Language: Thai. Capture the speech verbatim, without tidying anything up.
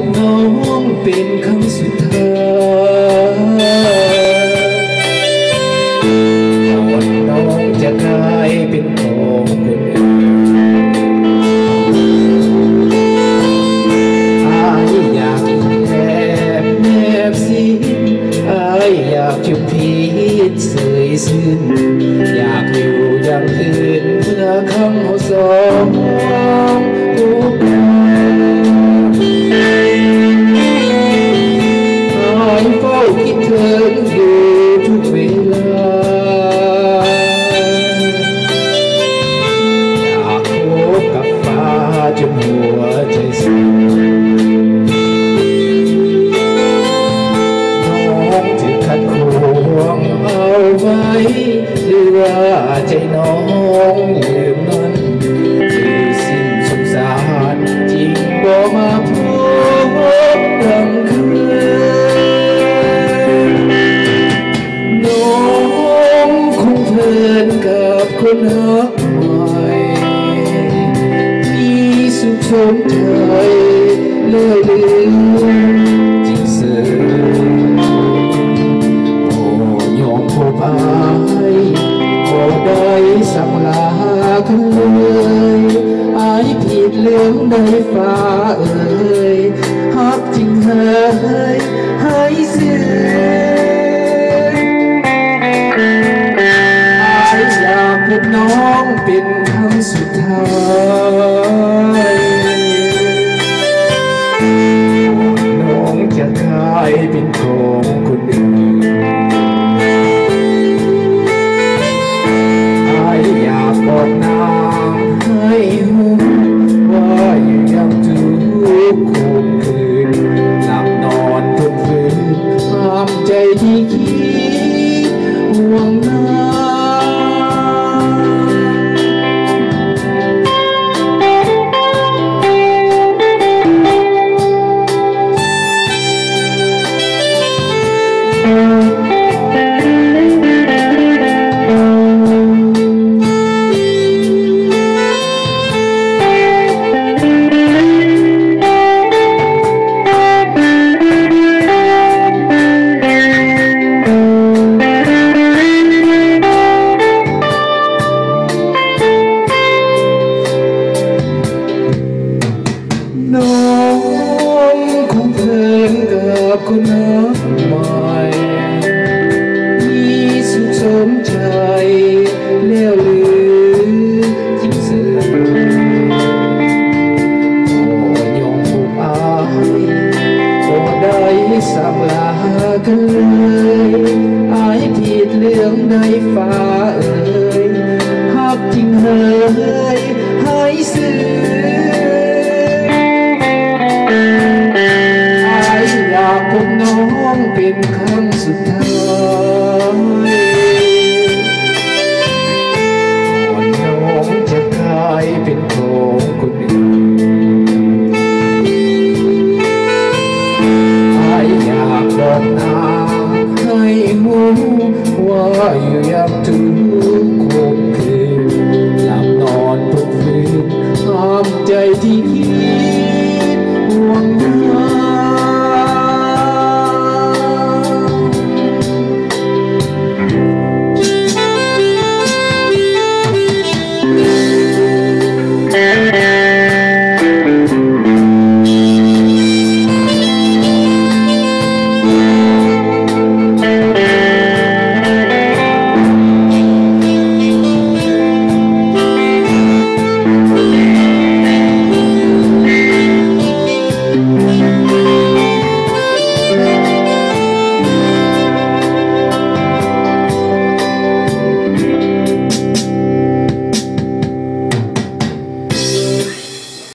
บน้องเป็นครั้งสุดท้ายก่อนน้องจะกลายเป็นของคนอื่นอายอยากแอบแนบซิอายอยากจะพีดเสยสิ้นอยากอยู่อย่างอื่นเมื่อคำเขาสองผู้คิดถึงอยู่ทุกเวลาอยากพบกับฟ้าจนหัวใจสั่นน้องจะขัดขวางเอาไว้หรือว่าใจน้องลืมนั้นที่สิ้นสงสารจริงบ่มาพบดังเคยเพื่อนกับคนรักใหม่มีสุขสมใจเลยลืมจริงเสือโอ้ยอมพบอายก็ได้สั่งลากันเลยอายผิดเรื่องใดฟ้าเอ่ยฮักจริงเฮ้ยให้เสือพบน้องเป็นครั้งสุดท้าย